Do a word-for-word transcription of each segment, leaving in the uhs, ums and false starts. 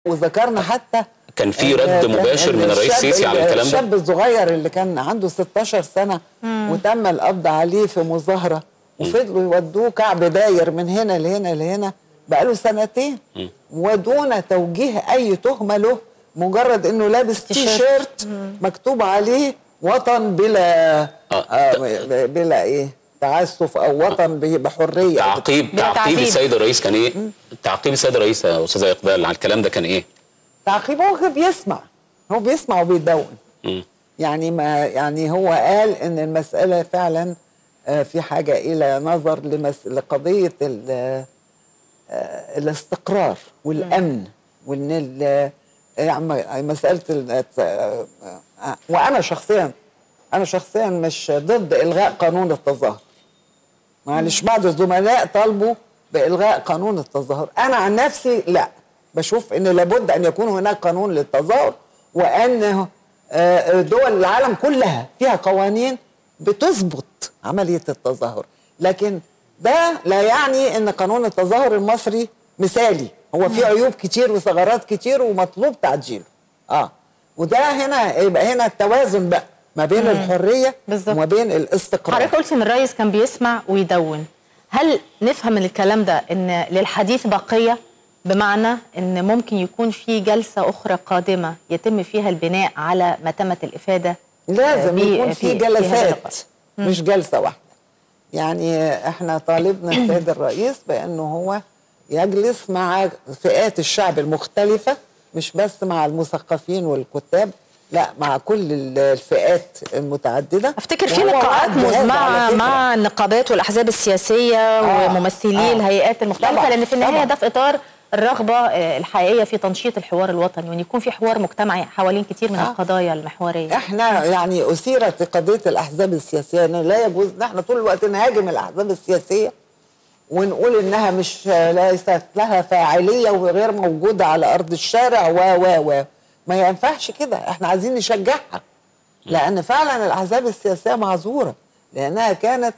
وذكرنا حتى كان في رد مباشر من الرئيس السيسي على الكلام ده. الشاب الصغير اللي كان عنده ستاشر سنة مم. وتم القبض عليه في مظاهرة وفضلوا يودوه كعب داير من هنا لهنا لهنا بقاله سنتين مم. ودون توجيه أي تهمة له، مجرد إنه لابس تي شيرت مكتوب عليه وطن بلا آه. آه بلا إيه تعسف أو وطن بحرية. تعقيب تعقيب السيد الرئيس كان إيه؟ تعقيب السيد الرئيس يا أستاذة إقبال على الكلام ده كان إيه؟ تعقيب هو بيسمع هو بيسمع وبيدون. م. يعني ما يعني هو قال ان المساله فعلا في حاجه الى نظر لمس لقضيه الاستقرار والامن، وان يعني مساله وانا شخصيا انا شخصيا مش ضد الغاء قانون التظاهر. معلش بعض الزملاء طالبوا بالغاء قانون التظاهر، انا عن نفسي لا، بشوف ان لابد ان يكون هناك قانون للتظاهر، وان دول العالم كلها فيها قوانين بتظبط عمليه التظاهر، لكن ده لا يعني ان قانون التظاهر المصري مثالي، هو فيه عيوب كتير وثغرات كتير ومطلوب تعديله. اه وده هنا يبقى هنا التوازن بقى ما بين مم. الحريه بالزبط. وما بين الاستقرار. حضرتك قلت ان الرئيس كان بيسمع ويدون، هل نفهم من الكلام ده ان للحديث بقيه؟ بمعنى ان ممكن يكون في جلسه اخرى قادمه يتم فيها البناء على ما تمت الافاده؟ لازم يكون في جلسات مش جلسه واحده. يعني احنا طالبنا السيد الرئيس بانه هو يجلس مع فئات الشعب المختلفه، مش بس مع المثقفين والكتاب، لا مع كل الفئات المتعدده. افتكر في لقاءات مع مع النقابات والاحزاب السياسيه آه وممثلي آه الهيئات المختلفه طبعًا لان في النهايه طبعًا ده في اطار الرغبه الحقيقيه في تنشيط الحوار الوطني، وان يكون في حوار مجتمعي حوالين كتير من آه القضايا المحوريه. احنا يعني اثيرت قضيه الاحزاب السياسيه، ان لا يجوز ان احنا طول الوقت نهاجم الاحزاب السياسيه ونقول انها مش ليست لها فاعليه وغير موجوده على ارض الشارع و و و ما ينفعش كده. احنا عايزين نشجعها، لان فعلا الاحزاب السياسيه معذوره، لانها كانت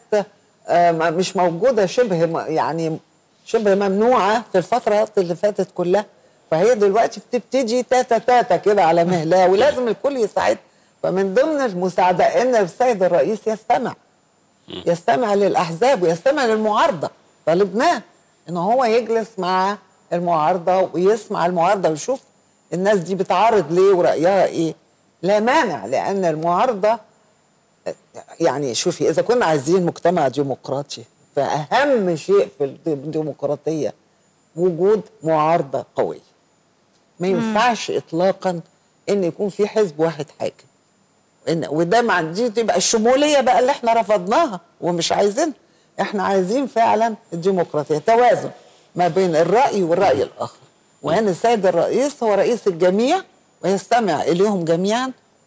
مش موجوده، شبه يعني شبه ممنوعه في الفترات اللي فاتت كلها، فهي دلوقتي بتبتدي تاتا تاتا كده على مهلها، ولازم الكل يساعد. فمن ضمن المساعده ان السيد الرئيس يستمع يستمع للاحزاب ويستمع للمعارضه. طالبناه ان هو يجلس مع المعارضه ويسمع المعارضه ويشوف الناس دي بتعارض ليه ورأيها ايه. لا مانع، لأن المعارضة يعني شوفي إذا كنا عايزين مجتمع ديمقراطي فأهم شيء في الديمقراطية وجود معارضة قوية. ما ينفعش إطلاقا إن يكون في حزب واحد حاكم، إن وده مع دي تبقى الشمولية بقى اللي احنا رفضناها ومش عايزينها. احنا عايزين فعلا الديمقراطية، توازن ما بين الرأي والرأي الآخر، وأن السيد الرئيس هو رئيس الجميع ويستمع إليهم جميعا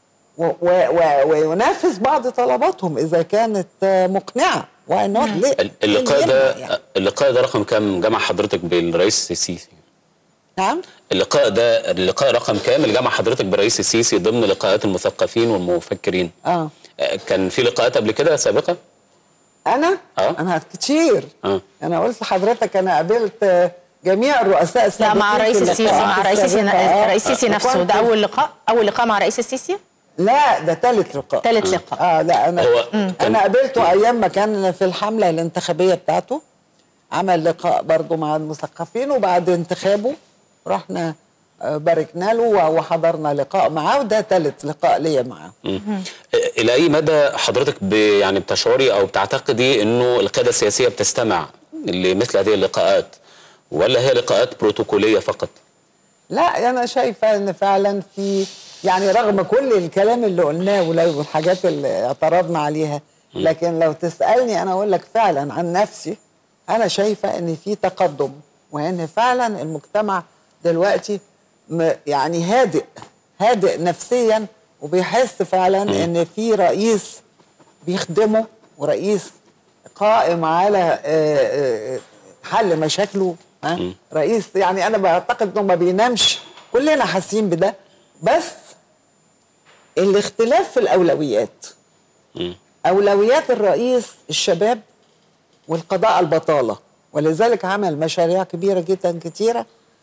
وينفذ بعض طلباتهم إذا كانت مقنعة. اللقاء ده يعني. اللقاء ده رقم كام جمع حضرتك بالرئيس السيسي؟ نعم؟ اللقاء ده اللقاء رقم كام اللي جمع حضرتك بالرئيس السيسي ضمن لقاءات المثقفين والمفكرين؟ اه كان في لقاءات قبل كده سابقة؟ أنا؟ اه أنا كتير. اه أنا قلت لحضرتك أنا قابلت جميع الرؤساء السابقين. لا مع الرئيس السيسي مع الرئيس الرئيس السيسي نفسه. ده اول لقاء اول لقاء مع الرئيس السيسي؟ لا ده ثالث لقاء. ثالث لقاء. اه لا انا انا قابلته ايام ما كان في الحمله الانتخابيه بتاعته، عمل لقاء برضه مع المثقفين، وبعد انتخابه رحنا باركنا له وحضرنا لقاء معاه، وده ثالث لقاء ليا معاه. الى اي مدى حضرتك يعني بتشعري او بتعتقدي انه القياده السياسيه بتستمع لمثل هذه اللقاءات، ولا هي لقاءات بروتوكولية فقط؟ لا أنا شايفة أن فعلا في يعني رغم كل الكلام اللي قلناه والحاجات اللي اعترضنا عليها، لكن لو تسألني أنا أقول لك فعلا عن نفسي أنا شايفة أن في تقدم، وأن فعلا المجتمع دلوقتي يعني هادئ هادئ نفسيا، وبيحس فعلا م. أن في رئيس بيخدمه ورئيس قائم على حل مشاكله. ها؟ رئيس يعني انا بعتقد انه ما بينامش، كلنا حاسين بده، بس الاختلاف في الاولويات. م. اولويات الرئيس الشباب والقضاء على البطاله، ولذلك عمل مشاريع كبيره جدا كتيره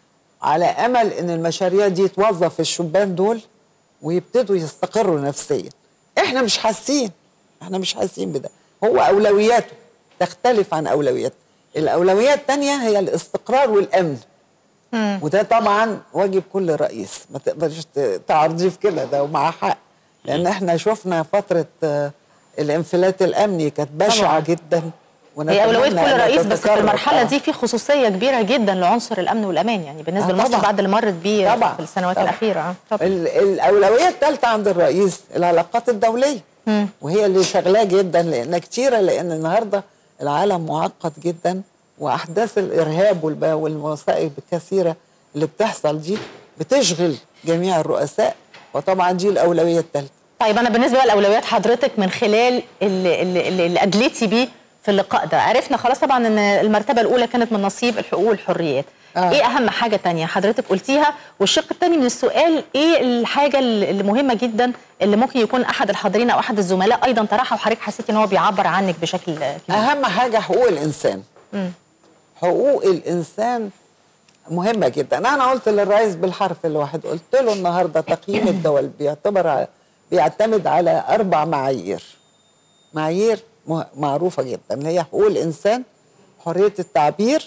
على امل ان المشاريع دي توظف الشبان دول ويبتدوا يستقروا نفسيا. احنا مش حاسين، احنا مش حاسين بده. هو اولوياته تختلف عن اولويات. الاولويات الثانيه هي الاستقرار والامن. مم. وده طبعا واجب كل رئيس، ما تقدرش تعرضيه في كده، ده ومع حق، لان احنا شفنا فتره الانفلات الامني كانت بشعه جدا. هي اولويه كل رئيس، بس في المرحله آه. دي في خصوصيه كبيره جدا لعنصر الامن والامان، يعني بالنسبه آه لمصر بعد اللي مرت بيه في السنوات طبعًا. الاخيره. طبعًا. الاولويه الثالثه عند الرئيس العلاقات الدوليه. مم. وهي اللي شغلاه جدا، لان كتيره، لان النهارده العالم معقد جدا، واحداث الارهاب والمصائب الكثيره اللي بتحصل دي بتشغل جميع الرؤساء، وطبعا دي الاولويه الثالثه. طيب انا بالنسبه لاولويات حضرتك من خلال اللي, اللي, اللي ادلتي بيه في اللقاء ده، عرفنا خلاص طبعا ان المرتبه الاولى كانت من نصيب الحقوق والحريات. آه. ايه اهم حاجه تانية حضرتك قلتيها؟ والشق الثاني من السؤال، ايه الحاجه اللي مهمه جدا اللي ممكن يكون احد الحاضرين او احد الزملاء ايضا طرحها وحضرتك حسيتي ان هو بيعبر عنك بشكل كبير؟ اهم حاجه حقوق الانسان. م. حقوق الانسان مهمه جدا. انا قلت للرئيس بالحرف الواحد، قلت له النهارده تقييم الدول بيعتبر بيعتمد على اربع معايير. معايير معروفه جدا، اللي هي حقوق الانسان، حريه التعبير،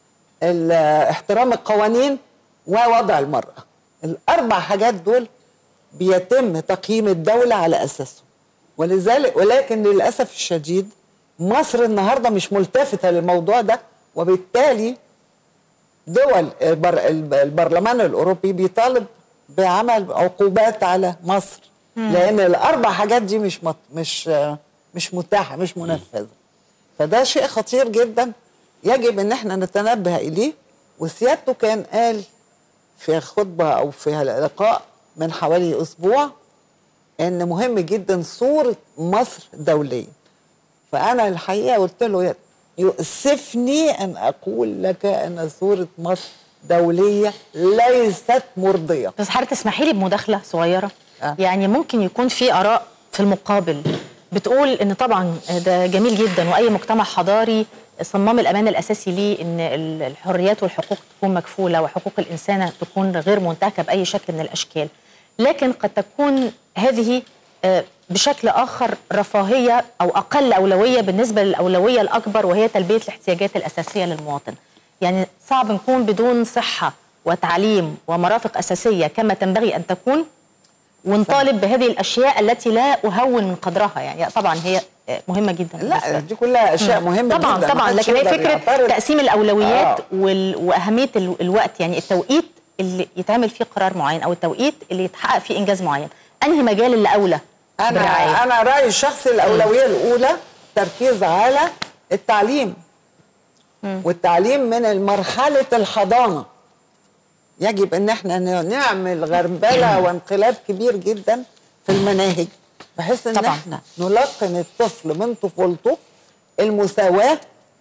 احترام القوانين، ووضع المراه. الاربع حاجات دول بيتم تقييم الدوله على اساسهم. ولذلك ولكن للاسف الشديد مصر النهارده مش ملتفته للموضوع ده، وبالتالي دول البرلمان الاوروبي بيطالب بعمل عقوبات على مصر. مم. لان الاربع حاجات دي مش مط... مش مش متاحه، مش منفذه. فده شيء خطير جدا يجب ان احنا نتنبه اليه. وسيادته كان قال في خطبه او في لقاء من حوالي اسبوع ان مهم جدا صوره مصر دوليا. فانا الحقيقه قلت له يؤسفني ان اقول لك ان صوره مصر دوليه ليست مرضيه. بس حضرتك تسمحي لي بمداخله صغيره؟ أه؟ يعني ممكن يكون في اراء في المقابل بتقول ان طبعا ده جميل جدا، واي مجتمع حضاري صمام الامان الاساسي ليه ان الحريات والحقوق تكون مكفوله وحقوق الانسان تكون غير منتهكه باي شكل من الاشكال، لكن قد تكون هذه بشكل اخر رفاهيه او اقل اولويه بالنسبه للاولويه الاكبر، وهي تلبيه الاحتياجات الاساسيه للمواطن. يعني صعب نكون بدون صحه وتعليم ومرافق اساسيه كما تنبغي ان تكون، ونطالب بهذه الاشياء التي لا اهون من قدرها. يعني طبعا هي مهمه جدا. لا دي كلها اشياء مهمه طبعا جدا طبعا، لكن هي فكره يعترض. تقسيم الاولويات آه. واهميه الوقت، يعني التوقيت اللي يتعمل فيه قرار معين او التوقيت اللي يتحقق فيه انجاز معين، انهي مجال اللي اولى؟ انا بالرعاية؟ انا رايي الشخصي الاولويه م. الاولى تركيز على التعليم. م. والتعليم من مرحله الحضانه. يجب ان احنا نعمل غربله وانقلاب كبير جدا في المناهج، بحيث ان طبعا. احنا نلقن الطفل من طفولته المساواه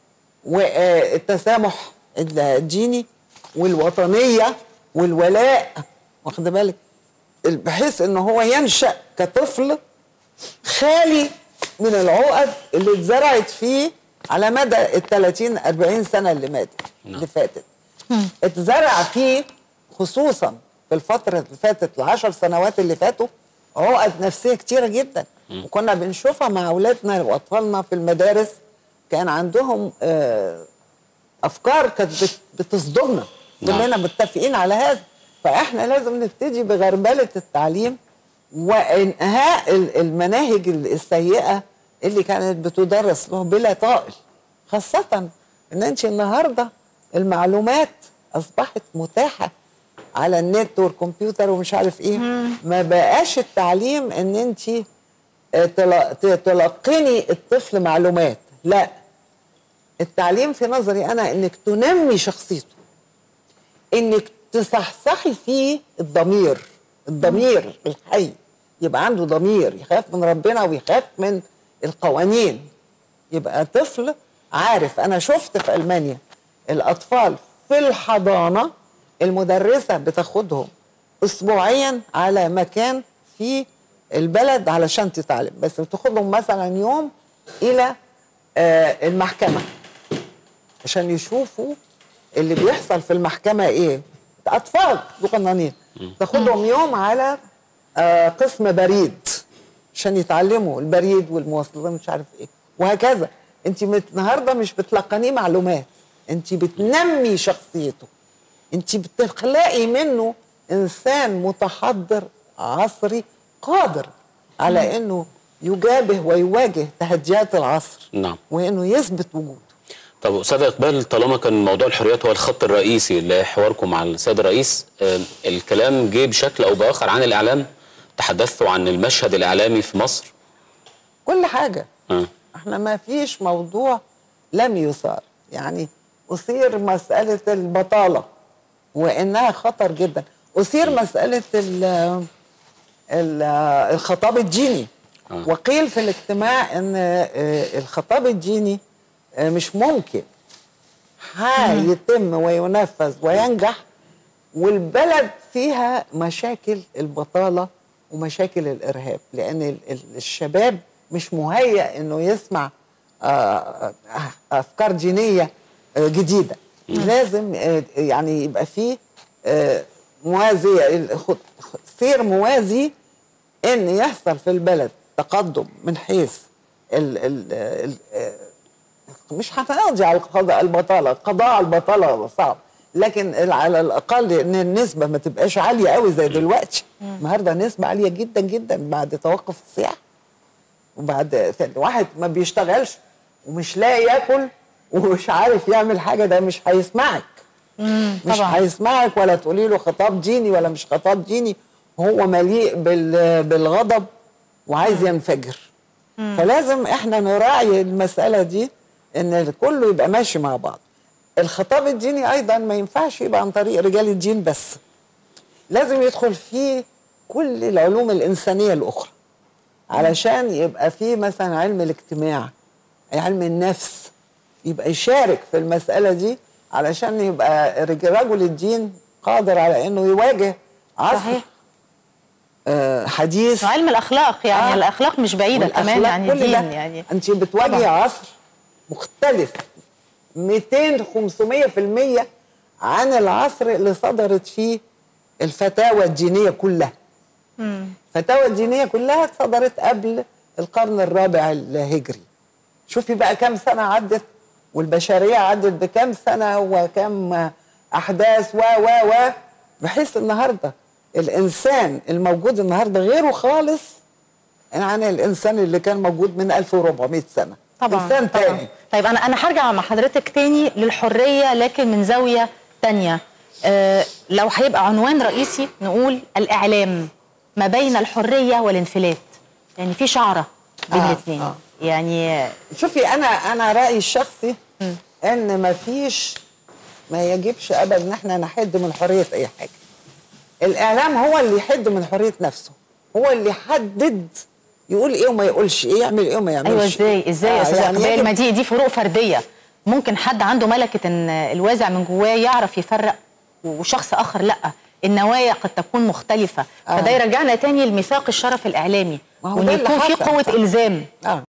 والتسامح الديني والوطنيه والولاء، واخد بالك، بحيث ان هو ينشا كطفل خالي من العقد اللي اتزرعت فيه على مدى ال ثلاثين أربعين سنه اللي ماتت اللي فاتت. اتزرع فيه خصوصا في الفتره اللي فاتت العشر سنوات اللي فاتوا عقد نفسيه كتيره جدا. م. وكنا بنشوفها مع اولادنا واطفالنا في المدارس، كان عندهم افكار كانت بتصدمنا. كلنا متفقين على هذا. فاحنا لازم نبتدي بغربله التعليم وانهاء المناهج السيئه اللي كانت بتدرس له بلا طائل، خاصه ان انت النهارده المعلومات اصبحت متاحه على النت والكمبيوتر ومش عارف ايه. مم. ما بقاش التعليم ان انت تلقني الطفل معلومات، لا، التعليم في نظري انا انك تنمي شخصيته، انك تصحصحي فيه الضمير، الضمير الحي، يبقى عنده ضمير يخاف من ربنا ويخاف من القوانين، يبقى طفل عارف. انا شفت في المانيا الاطفال في الحضانه المدرسه بتاخدهم اسبوعيا على مكان في البلد علشان تتعلم، بس بتاخدهم مثلا يوم الى آه المحكمه عشان يشوفوا اللي بيحصل في المحكمه ايه، اطفال صغننين تاخدهم يوم على آه قسم بريد عشان يتعلموا البريد والمواصلات مش عارف ايه وهكذا. انت النهارده مش بتلقنيه معلومات، انت بتنمي شخصيته، انت بتخلقي منه انسان متحضر عصري قادر على انه يجابه ويواجه تحديات العصر. نعم. وانه يثبت وجوده. طب استاذ اقبال، طالما كان موضوع الحريات هو الخط الرئيسي لحواركم مع السيد الرئيس، آه الكلام جه بشكل او باخر عن الاعلام، تحدثتوا عن المشهد الاعلامي في مصر؟ كل حاجه. آه. احنا ما فيش موضوع لم يثار، يعني اثير مساله البطاله وانها خطر جدا، اثير مساله ال ال الخطاب الديني. آه. وقيل في الاجتماع ان الخطاب الديني مش ممكن هيتم وينفذ وينجح والبلد فيها مشاكل البطاله ومشاكل الارهاب، لان الشباب مش مهيأ انه يسمع افكار دينيه جديده. لازم يعني يبقى فيه موازيه، سير موازي، ان يحصل في البلد تقدم من حيث ال ال مش هنقضي على قضاء البطاله، قضاء على البطاله صعب، لكن على الاقل ان النسبه ما تبقاش عاليه قوي زي دلوقتي. النهارده نسبه عاليه جدا جدا بعد توقف السياحه، وبعد واحد ما بيشتغلش ومش لاقي ياكل ومش عارف يعمل حاجه، ده مش هيسمعك. مش طبعا. هيسمعك ولا تقولي له خطاب ديني ولا مش خطاب ديني، هو مليء بالغضب وعايز ينفجر. مم. فلازم احنا نراعي المساله دي ان كله يبقى ماشي مع بعض. الخطاب الديني ايضا ما ينفعش يبقى عن طريق رجال الدين بس، لازم يدخل فيه كل العلوم الانسانيه الاخرى علشان يبقى فيه مثلا علم الاجتماع، علم النفس، يبقى يشارك في المساله دي علشان يبقى رجل الدين قادر على انه يواجه عصر صحيح. آه حديث. وعلم الاخلاق يعني آه. الاخلاق مش بعيده كمان يعني الدين، يعني انت بتواجهي عصر مختلف مئتين خمسمية في المية عن العصر اللي صدرت فيه الفتاوى الدينيه كلها. امم الفتاوى الدينيه كلها صدرت قبل القرن الرابع الهجري. شوفي بقى كم سنه عدت، والبشريه عدت بكم سنه وكم احداث و و و بحيث النهارده الانسان الموجود النهارده غيره خالص عن الانسان اللي كان موجود من ألف وأربعمائة سنه. طبعا انسان طبعا. تاني. طيب انا انا هرجع مع حضرتك تاني للحريه لكن من زاويه تانيه. أه لو هيبقى عنوان رئيسي نقول الاعلام ما بين الحريه والانفلات، يعني في شعره بين آه الاثنين. آه. يعني شوفي انا انا رايي الشخصي م. ان ما فيش ما يجبش ابدا ان احنا نحد من حريه اي حاجه. الاعلام هو اللي يحد من حريه نفسه، هو اللي يحدد يقول ايه وما يقولش ايه، يعمل ايه وما يعملش. ايوه ازاي ازاي يا استاذ اقبال؟ ما دي دي فروق فرديه، ممكن حد عنده ملكه ان الوازع من جواه يعرف يفرق وشخص اخر لا، النوايا قد تكون مختلفه. آه. فده يرجعنا تاني لميثاق الشرف الاعلامي، وان يكون في قوه الزام. آه.